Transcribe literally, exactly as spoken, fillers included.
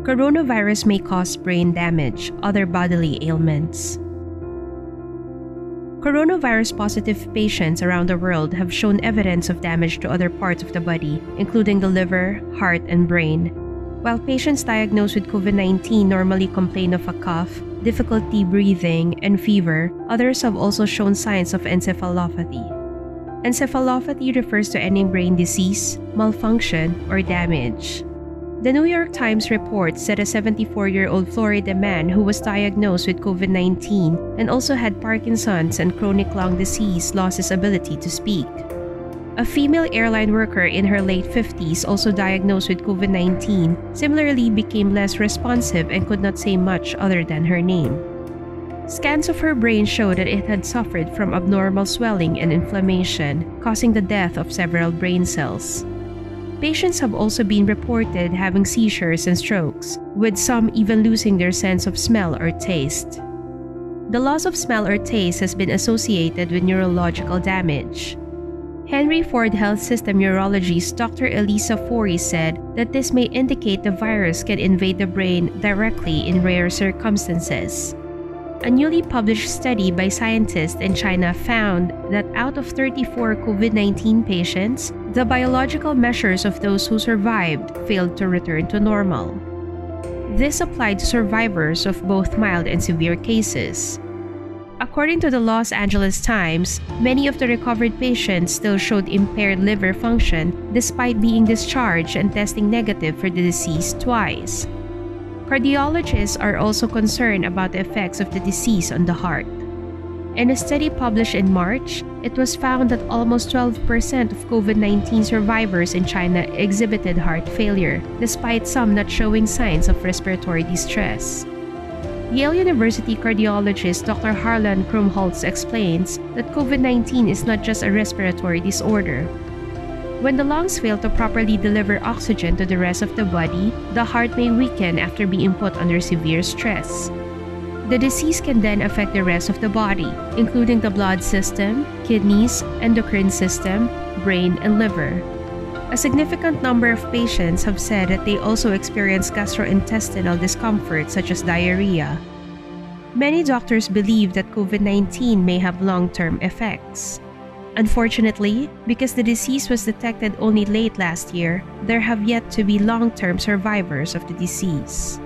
Coronavirus may cause brain damage, other bodily ailments. Coronavirus-positive patients around the world have shown evidence of damage to other parts of the body, including the liver, heart, and brain. While patients diagnosed with COVID nineteen normally complain of a cough, difficulty breathing, and fever, others have also shown signs of encephalopathy. Encephalopathy refers to any brain disease, malfunction, or damage. The New York Times reports that a seventy-four-year-old Florida man who was diagnosed with COVID nineteen and also had Parkinson's and chronic lung disease lost his ability to speak. A female airline worker in her late fifties, also diagnosed with COVID nineteen, similarly became less responsive and could not say much other than her name. Scans of her brain showed that it had suffered from abnormal swelling and inflammation, causing the death of several brain cells. Patients have also been reported having seizures and strokes, with some even losing their sense of smell or taste. The loss of smell or taste has been associated with neurological damage. Henry Ford Health System neurologist Doctor Elisa Forey said that this may indicate the virus can invade the brain directly in rare circumstances. A newly published study by scientists in China found that out of thirty-four COVID nineteen patients, the biological measures of those who survived failed to return to normal. This applied to survivors of both mild and severe cases. According to the Los Angeles Times, many of the recovered patients still showed impaired liver function despite being discharged and testing negative for the disease twice. Cardiologists are also concerned about the effects of the disease on the heart. In a study published in March, it was found that almost twelve percent of COVID nineteen survivors in China exhibited heart failure, despite some not showing signs of respiratory distress. Yale University cardiologist Doctor Harlan Krumholtz explains that COVID nineteen is not just a respiratory disorder. When the lungs fail to properly deliver oxygen to the rest of the body, the heart may weaken after being put under severe stress. The disease can then affect the rest of the body, including the blood system, kidneys, endocrine system, brain, and liver. A significant number of patients have said that they also experience gastrointestinal discomfort such as diarrhea. Many doctors believe that COVID nineteen may have long-term effects. Unfortunately, because the disease was detected only late last year, there have yet to be long-term survivors of the disease.